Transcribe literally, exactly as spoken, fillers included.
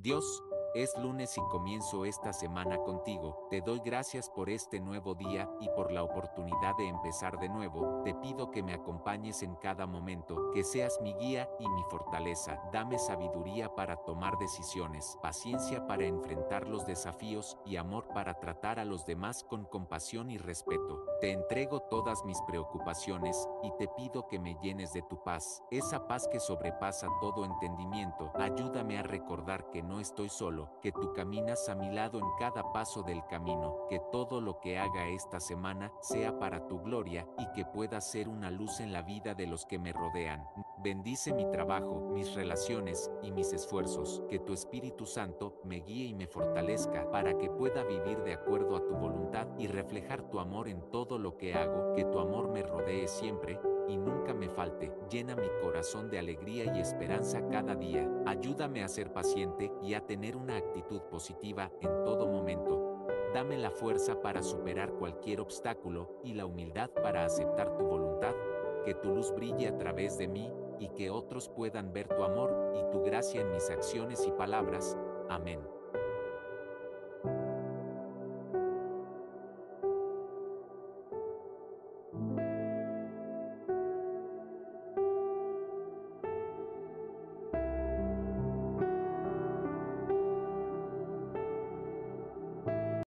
Dios, es lunes y comienzo esta semana contigo. Te doy gracias por este nuevo día y por la oportunidad de empezar de nuevo. Te pido que me acompañes en cada momento, que seas mi guía y mi fortaleza. Dame sabiduría para tomar decisiones, paciencia para enfrentar los desafíos y amor para tratar a los demás con compasión y respeto. Te entrego todas mis preocupaciones y te pido que me llenes de tu paz, esa paz que sobrepasa todo entendimiento. Ayúdame a recordar que no estoy solo, que tú caminas a mi lado en cada paso del camino, que todo lo que haga esta semana sea para tu gloria y que pueda ser una luz en la vida de los que me rodean. Bendice mi trabajo, mis relaciones y mis esfuerzos, que tu Espíritu Santo me guíe y me fortalezca para que pueda vivir de acuerdo a tu voluntad y reflejar tu amor en todo lo que hago, que tu amor me rodee siempre y nunca me falte. Llena mi corazón de alegría y esperanza cada día. Ayúdame a ser paciente y a tener una actitud positiva en todo momento. Dame la fuerza para superar cualquier obstáculo y la humildad para aceptar tu voluntad. Que tu luz brille a través de mí y que otros puedan ver tu amor y tu gracia en mis acciones y palabras. Amén.